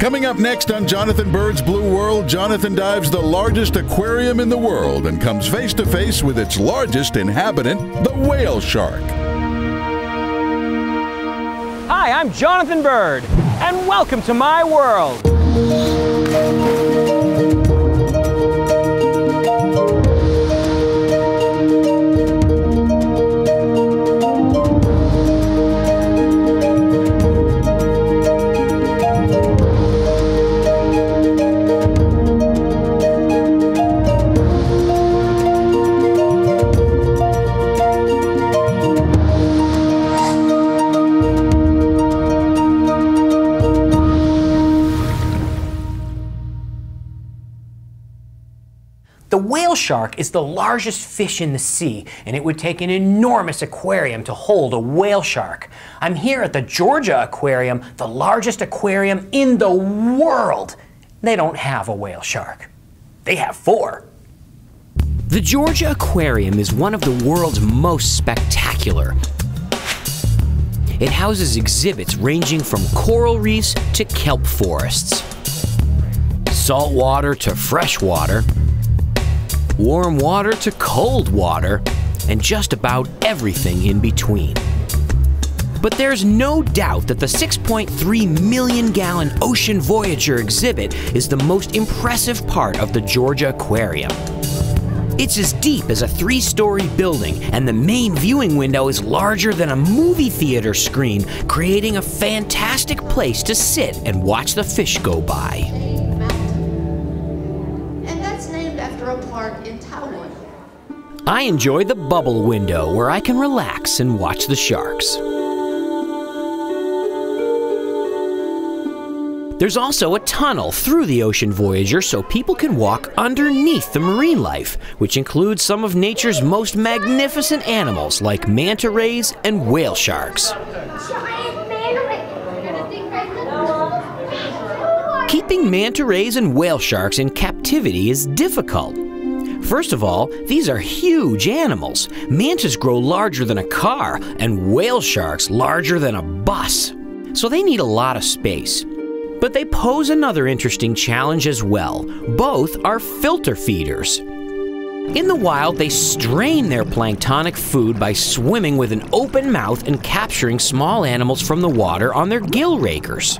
Coming up next on Jonathan Bird's Blue World, Jonathan dives the largest aquarium in the world and comes face to face with its largest inhabitant, the whale shark. Hi, I'm Jonathan Bird, and welcome to my world. The whale shark is the largest fish in the sea, and it would take an enormous aquarium to hold a whale shark. I'm here at the Georgia Aquarium, the largest aquarium in the world. They don't have a whale shark. They have 4. The Georgia Aquarium is one of the world's most spectacular. It houses exhibits ranging from coral reefs to kelp forests, saltwater to freshwater, warm water to cold water, and just about everything in between. But there's no doubt that the 6.3 million gallon Ocean Voyager exhibit is the most impressive part of the Georgia Aquarium. It's as deep as a 3-story building, and the main viewing window is larger than a movie theater screen, creating a fantastic place to sit and watch the fish go by. I enjoy the bubble window where I can relax and watch the sharks. There's also a tunnel through the Ocean Voyager so people can walk underneath the marine life, which includes some of nature's most magnificent animals like manta rays and whale sharks. Keeping manta rays and whale sharks in captivity is difficult. First of all, these are huge animals. Mantas grow larger than a car, and whale sharks larger than a bus. So they need a lot of space. But they pose another interesting challenge as well. Both are filter feeders. In the wild, they strain their planktonic food by swimming with an open mouth and capturing small animals from the water on their gill rakers.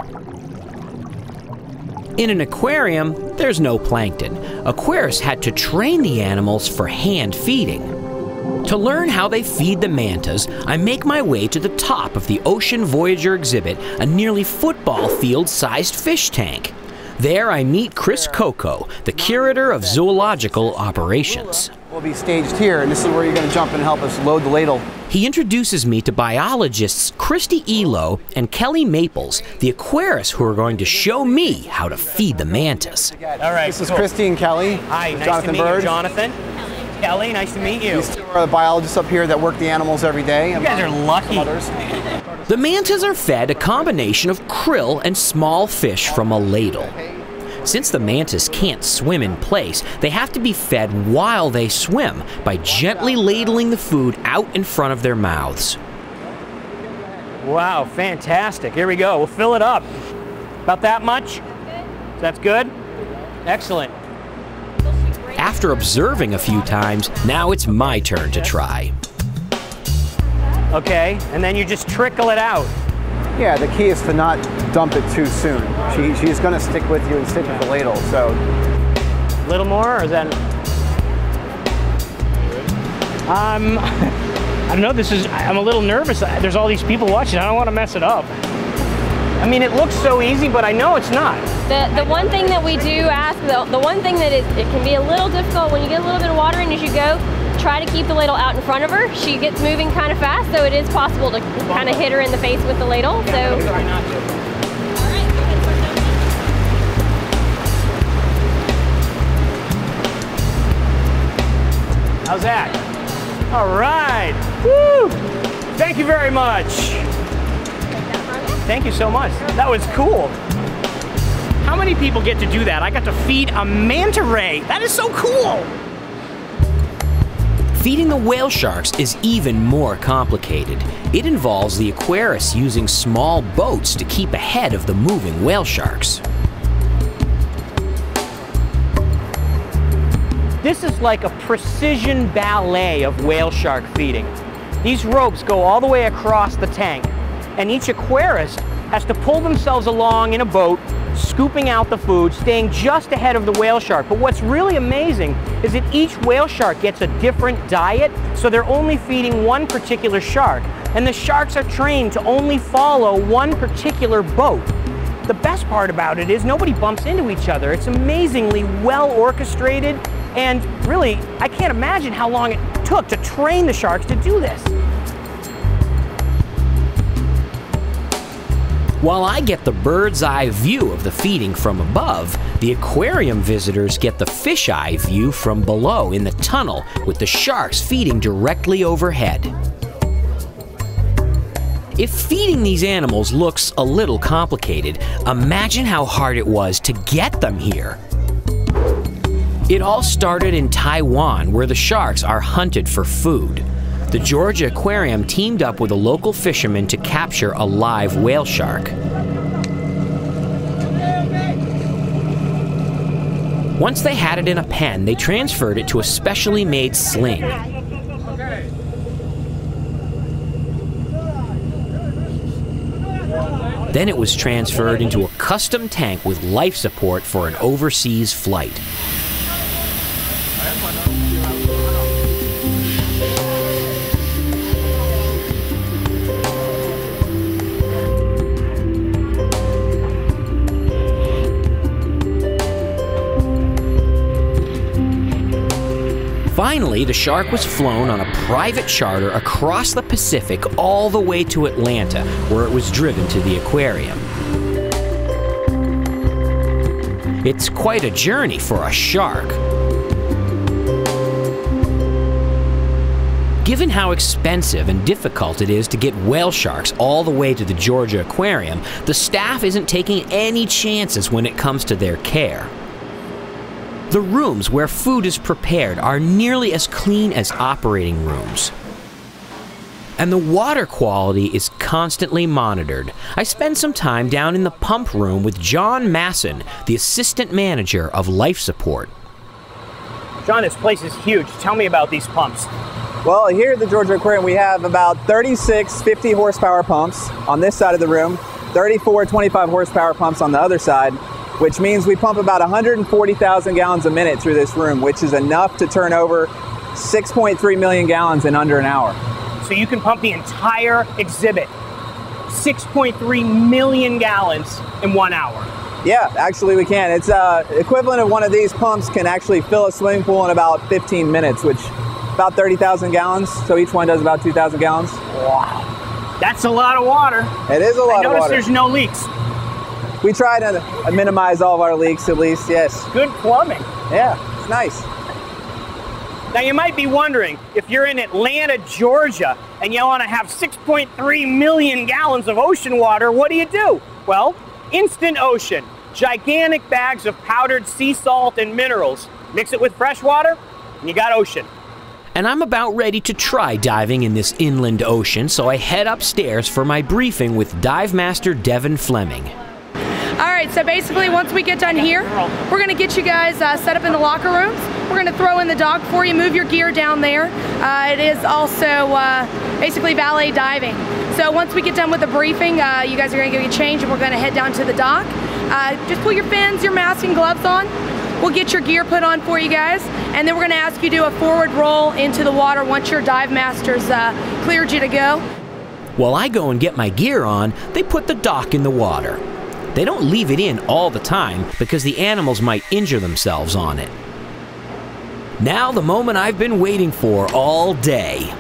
In an aquarium, there's no plankton. Aquarists had to train the animals for hand feeding. To learn how they feed the mantas, I make my way to the top of the Ocean Voyager exhibit, a nearly football field-sized fish tank. There I meet Chris Coco, the curator of zoological operations. We'll be staged here, and this is where you're going to jump in and help us load the ladle. He introduces me to biologists Christy Elo and Kelly Maples, the aquarists who are going to show me how to feed the mantas. All right, this is Christy and Kelly. Hi, nice Jonathan to meet Bird. you, Jonathan. Kelly, nice to meet you. These 2 are the biologists up here that work the animals every day. You guys are lucky. The mantas are fed a combination of krill and small fish from a ladle. Since the mantas can't swim in place, they have to be fed while they swim by gently ladling the food out in front of their mouths. Wow, fantastic. Here we go. We'll fill it up. About that much? That's good? Excellent. After observing a few times, now it's my turn to try. Okay, and then you just trickle it out. Yeah, the key is to not dump it too soon. She's going to stick with you and stick with the ladle, so. A little more, or then? I don't know, I'm a little nervous. There's all these people watching. I don't want to mess it up. I mean, it looks so easy, but I know it's not. The one thing that we do ask, the one thing that it can be a little difficult when you get a little bit of water in as you go, try to keep the ladle out in front of her. She gets moving kind of fast, so it is possible to kind of hit her in the face with the ladle. So. Try not to. How's that? All right. Woo! Thank you very much. Thank you so much. That was cool. How many people get to do that? I got to feed a manta ray. That is so cool. Feeding the whale sharks is even more complicated. It involves the aquarists using small boats to keep ahead of the moving whale sharks. This is like a precision ballet of whale shark feeding. These ropes go all the way across the tank, and each aquarist has to pull themselves along in a boat, scooping out the food, staying just ahead of the whale shark. But what's really amazing is that each whale shark gets a different diet, so they're only feeding one particular shark. And the sharks are trained to only follow one particular boat. The best part about it is nobody bumps into each other. It's amazingly well orchestrated, and really, I can't imagine how long it took to train the sharks to do this. While I get the bird's eye view of the feeding from above, the aquarium visitors get the fisheye view from below in the tunnel with the sharks feeding directly overhead. If feeding these animals looks a little complicated, imagine how hard it was to get them here. It all started in Taiwan, where the sharks are hunted for food. The Georgia Aquarium teamed up with a local fisherman to capture a live whale shark. Once they had it in a pen, they transferred it to a specially made sling. Then it was transferred into a custom tank with life support for an overseas flight. Finally, the shark was flown on a private charter across the Pacific all the way to Atlanta, where it was driven to the aquarium. It's quite a journey for a shark. Given how expensive and difficult it is to get whale sharks all the way to the Georgia Aquarium, the staff isn't taking any chances when it comes to their care. The rooms where food is prepared are nearly as clean as operating rooms. And the water quality is constantly monitored. I spend some time down in the pump room with John Masson, the assistant manager of life support. John, this place is huge. Tell me about these pumps. Well, here at the Georgia Aquarium, we have about 36 50 horsepower pumps on this side of the room, 34 25 horsepower pumps on the other side, which means we pump about 140,000 gallons a minute through this room, which is enough to turn over 6.3 million gallons in under an hour. So you can pump the entire exhibit, 6.3 million gallons in 1 hour. Yeah, actually we can. It's equivalent of one of these pumps can actually fill a swimming pool in about 15 minutes, which about 30,000 gallons. So each one does about 2,000 gallons. Wow, that's a lot of water. It is a lot of water. I notice there's no leaks. We try to minimize all of our leaks at least, yes. Good plumbing. Yeah, it's nice. Now you might be wondering, if you're in Atlanta, Georgia, and you want to have 6.3 million gallons of ocean water, what do? Well, Instant Ocean. Gigantic bags of powdered sea salt and minerals. Mix it with fresh water, and you got ocean. And I'm about ready to try diving in this inland ocean, so I head upstairs for my briefing with Dive Master Devin Fleming. All right, so basically once we get done here, we're gonna get you guys set up in the locker rooms. We're gonna throw in the dock for you, move your gear down there. It is also basically valet diving. So once we get done with the briefing, you guys are gonna get changed and we're gonna head down to the dock. Just put your fins, your mask and gloves on. We'll get your gear put on for you guys, and then we're gonna ask you to do a forward roll into the water once your dive masters cleared you to go. While I go and get my gear on, they put the dock in the water. They don't leave it in all the time because the animals might injure themselves on it. Now the moment I've been waiting for all day.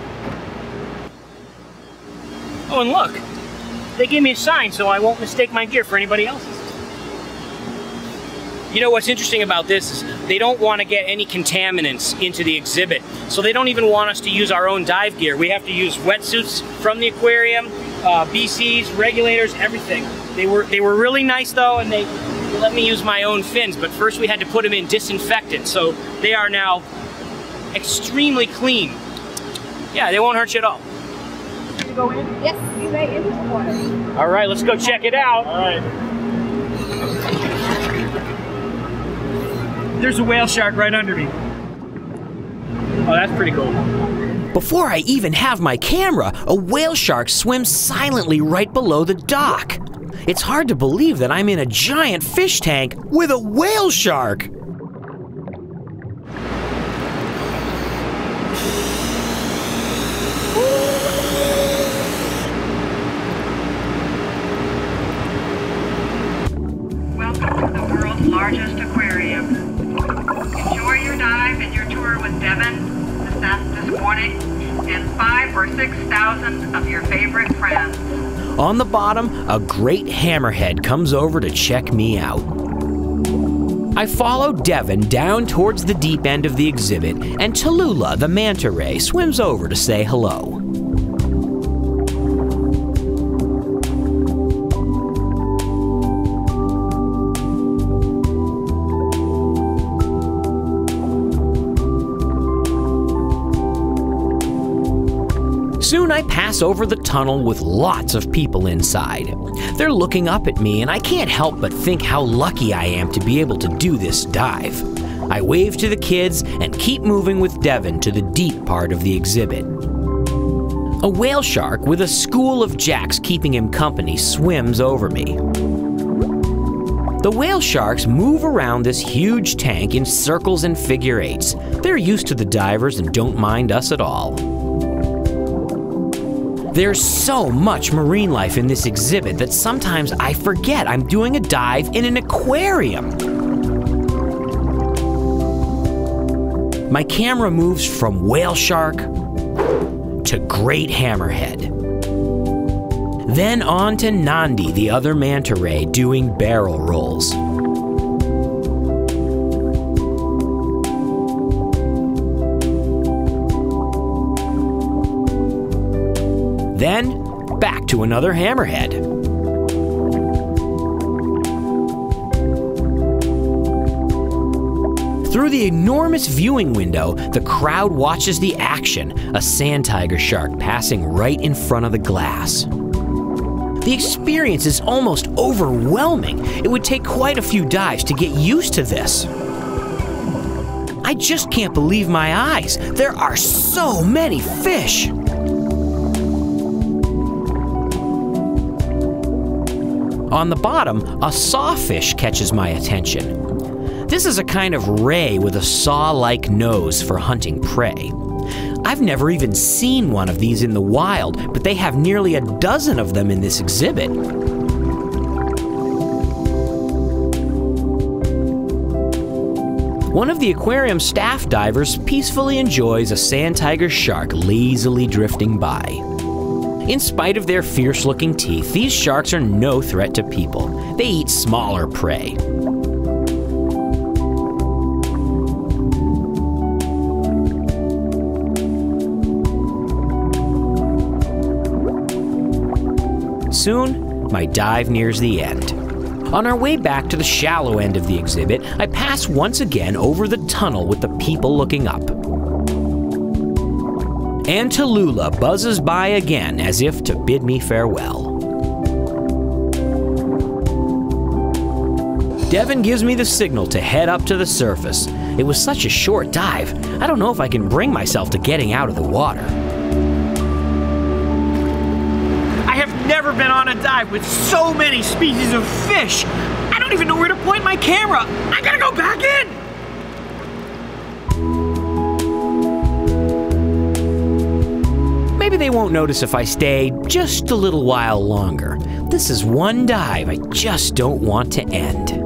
Oh, and look, they gave me a sign so I won't mistake my gear for anybody else's. You know what's interesting about this is they don't want to get any contaminants into the exhibit, so they don't even want us to use our own dive gear. We have to use wetsuits from the aquarium, BCs, regulators, everything. They were really nice though, and they let me use my own fins, but first we had to put them in disinfectant, so they are now extremely clean. Yeah, they won't hurt you at all. You go in? Yes, you may enter the water. All right, let's go check it out. All right. There's a whale shark right under me. Oh, that's pretty cool. Before I even have my camera, a whale shark swims silently right below the dock. It's hard to believe that I'm in a giant fish tank with a whale shark. Welcome to the world's largest aquarium. Enjoy your dive and your tour with Devin this morning and 5,000 or 6,000 of your favorite friends. On the bottom, a great hammerhead comes over to check me out. I follow Devin down towards the deep end of the exhibit, and Tallulah, the manta ray, swims over to say hello. Soon I pass over the tunnel with lots of people inside. They're looking up at me, and I can't help but think how lucky I am to be able to do this dive. I wave to the kids and keep moving with Devin to the deep part of the exhibit. A whale shark with a school of jacks keeping him company swims over me. The whale sharks move around this huge tank in circles and figure eights. They're used to the divers and don't mind us at all. There's so much marine life in this exhibit that sometimes I forget I'm doing a dive in an aquarium. My camera moves from whale shark to great hammerhead. Then on to Nandi, the other manta ray, doing barrel rolls. Then, back to another hammerhead. Through the enormous viewing window, the crowd watches the action, a sand tiger shark passing right in front of the glass. The experience is almost overwhelming. It would take quite a few dives to get used to this. I just can't believe my eyes. There are so many fish. On the bottom, a sawfish catches my attention. This is a kind of ray with a saw-like nose for hunting prey. I've never even seen one of these in the wild, but they have nearly a dozen of them in this exhibit. One of the aquarium staff divers peacefully enjoys a sand tiger shark lazily drifting by. In spite of their fierce-looking teeth, these sharks are no threat to people. They eat smaller prey. Soon, my dive nears the end. On our way back to the shallow end of the exhibit, I pass once again over the tunnel with the people looking up. And Tallulah buzzes by again as if to bid me farewell. Devin gives me the signal to head up to the surface. It was such a short dive, I don't know if I can bring myself to getting out of the water. I have never been on a dive with so many species of fish. I don't even know where to point my camera. I gotta go back in. Maybe they won't notice if I stay just a little while longer. This is one dive I just don't want to end.